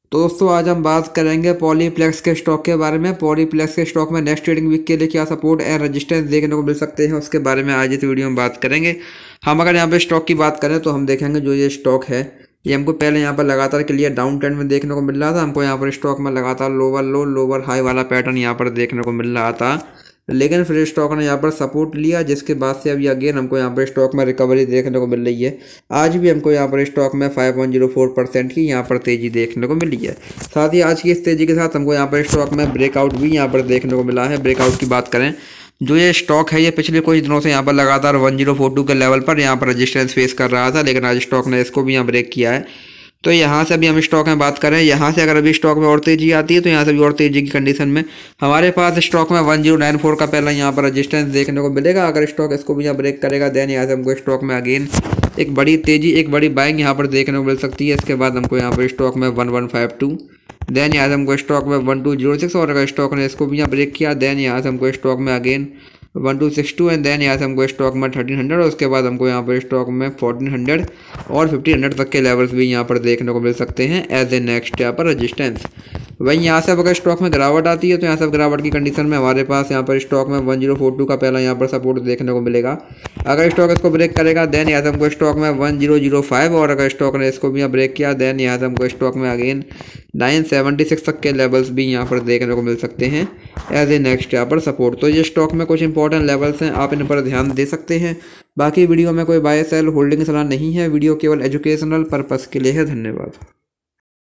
तो दोस्तों आज हम बात करेंगे पॉलीप्लेक्स के स्टॉक के बारे में। पॉलीप्लेक्स के स्टॉक में नेक्स्ट ट्रेडिंग वीक के लिए क्या सपोर्ट एंड रेजिस्टेंस देखने को मिल सकते हैं, उसके बारे में आज इस वीडियो में बात करेंगे। हम अगर यहाँ पे स्टॉक की बात करें तो हम देखेंगे जो ये स्टॉक है ये हमको पहले यहाँ पर लगातार क्लियर डाउन ट्रेंड में देखने को मिल रहा था। हमको यहाँ पर स्टॉक में लगातार लोअर लो लोअर हाई वाला पैटर्न यहाँ पर देखने को मिल रहा था, लेकिन फिर स्टॉक ने यहाँ पर सपोर्ट लिया, जिसके बाद से अभी अगेन हमको यहाँ पर स्टॉक में रिकवरी देखने को मिल रही है। आज भी हमको यहाँ पर स्टॉक में 5.04% की यहाँ पर तेज़ी देखने को मिली है। साथ ही आज की इस तेज़ी के साथ हमको यहाँ पर स्टॉक में ब्रेकआउट भी यहाँ पर देखने को मिला है। ब्रेकआउट की बात करें, जो ये स्टॉक है ये पिछले कुछ दिनों से यहाँ पर लगातार 1042 के लेवल पर यहाँ पर रेजिस्टेंस फेस कर रहा था, लेकिन आज स्टॉक ने इसको भी यहाँ ब्रेक किया है। तो यहाँ से अभी हम स्टॉक में बात करें, यहाँ से अगर अभी स्टॉक में और तेज़ी आती है तो यहाँ से भी और तेज़ी की कंडीशन में हमारे पास स्टॉक में 1094 का पहला यहाँ पर रेजिस्टेंस देखने को मिलेगा। अगर स्टॉक इसको भी यहाँ ब्रेक करेगा देन यहाँ से हमको स्टॉक में अगेन एक बड़ी तेज़ी एक बड़ी बाइंग यहाँ पर देखने को मिल सकती है। इसके बाद हमको यहाँ पर स्टॉक में 1152 देन यहाँ से हमको स्टॉक में 1206 और अगर स्टॉक ने इसको भी यहाँ ब्रेक किया देन यहाँ से हमको स्टॉक में अगेन 1262 एंड देन यहाँ से हमको स्टॉक में 1300 और उसके बाद हमको यहाँ पर स्टॉक में 1400 और 1500 तक के लेवल्स भी यहाँ पर देखने को मिल सकते हैं एज ए नेक्स्ट यहाँ पर रजिस्टेंस। वहीं यहाँ से अगर स्टॉक में गिरावट आती है तो यहाँ से गिरावट की कंडीशन में हमारे पास यहाँ पर स्टॉक में 1042 का पहला यहाँ पर सपोर्ट देखने को मिलेगा। अगर स्टॉक इसको ब्रेक करेगा देन यहाँ से हमको स्टॉक में 1005 और अगर स्टॉक ने इसको भी यहाँ ब्रेक किया देन यहाँ से हमको स्टॉक में अगेन 976 तक के लेवल्स भी यहाँ पर देखने को मिल सकते हैं एज ए नेक्स्ट यहाँ पर सपोर्ट। तो ये स्टॉक में कुछ इंपॉर्टेंट लेवल्स हैं, आप इन पर ध्यान दे सकते हैं। बाकी वीडियो में कोई बाय सेल होल्डिंग सलाह नहीं है, वीडियो केवल एजुकेशनल पर्पस के लिए है। धन्यवाद।